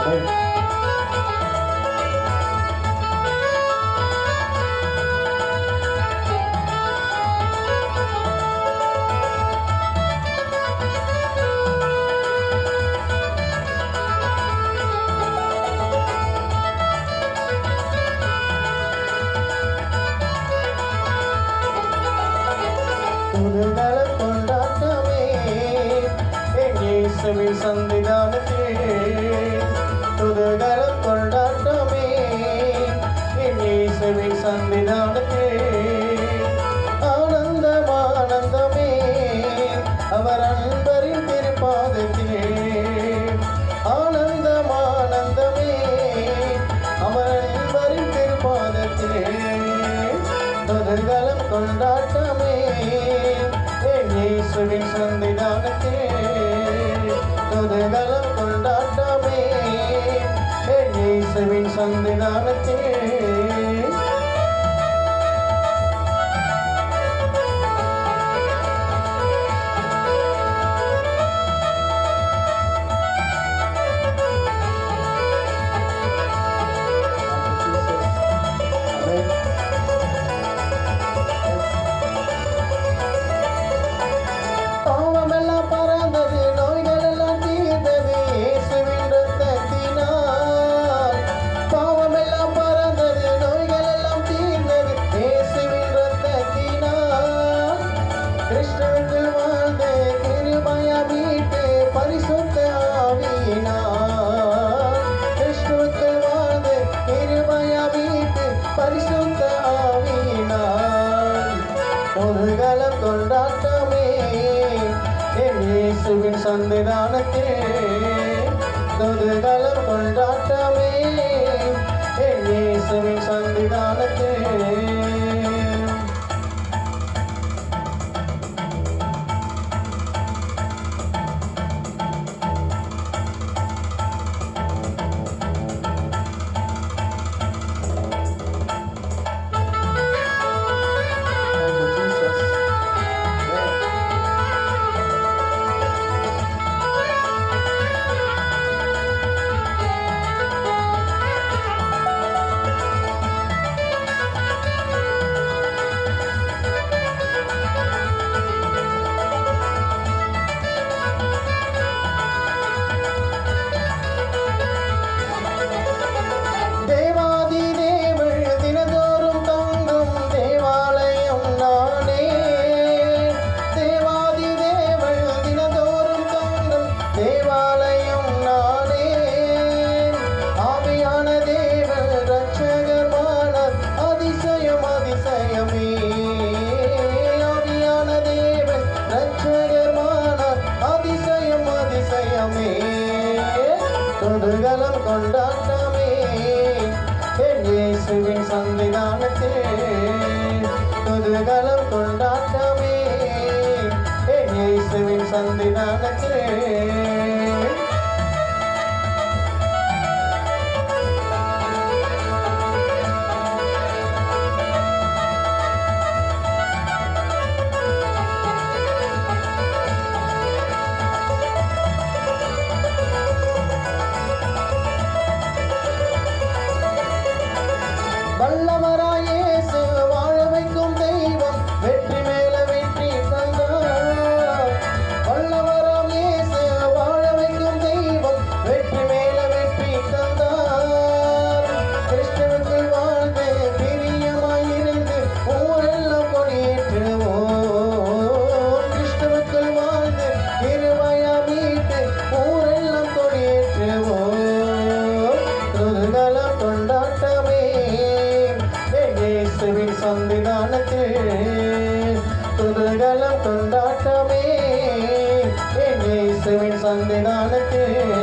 புதுநலம் கொண்டாட்டமே என் இயேசுவின் சன்னிதானத்தில். புதுநலம் கொண்டாட்டமே என் இயேசுவின் சன்னிதானத்தில். ஆனந்தம் ஆனந்தமே அவர் அன்பரின் திருப்பாதத்திலே. ஆனந்தம் ஆனந்தமே அவர் அன்பரின் திருப்பாதத்திலே. புதுநலம் கொண்டாட்டமே இயேசுவின் சன்னிதானத்திலே. புதுநலம் கொண்டாட்டமே இயேசுவின் சன்னிதானத்திலே. கிறிஸ்துவுக்குள் வாழ்ந்து கிருபையாய் மீட்டு பரிசுத்த ஆவியினால். கிறிஸ்துவுக்குள் வாழ்ந்து கிருபையாய் மீட்டு பரிசுத்த ஆவியினால். புதுநலம் கொண்டாட்டமே என் இயேசுவின் சன்னிதானத்திலே. புதுநலம் கொண்டாட்டமே என் இயேசுவின் சன்னிதானத்திலே. புதுநலம் கொண்டாட்டமே என் இயேசுவின் சன்னிதானத்திலே. புதுநலம் கொண்டாட்டமே என் இயேசுவின் சன்னிதானத்திலே. வல்லவராய் இயேசு வாழ வைக்கும் தெய்வம் வெற்றி மேல வெற்றி தந்தார். வல்லவராம் இயேசு வாழ வைக்கும் தெய்வம் வெற்றி மேல வெற்றி தந்தார். கிறிஸ்துவுக்குள் வாழ்ந்து பிரியமாயிருந்து ஊரெல்லாம் கொடியேற்றுவோம். கிறிஸ்துவுக்குள் வாழ்ந்து கிருபையாய் மீட்டு ஊரெல்லாம் கொடியேற்றுவோம். புதுநலம் கொண்டாட்டமே இயேசுவின் சன்னிதானத்திலே. புதுநலம் கொண்டாட்டமே இயேசுவின் சன்னிதானத்திலே.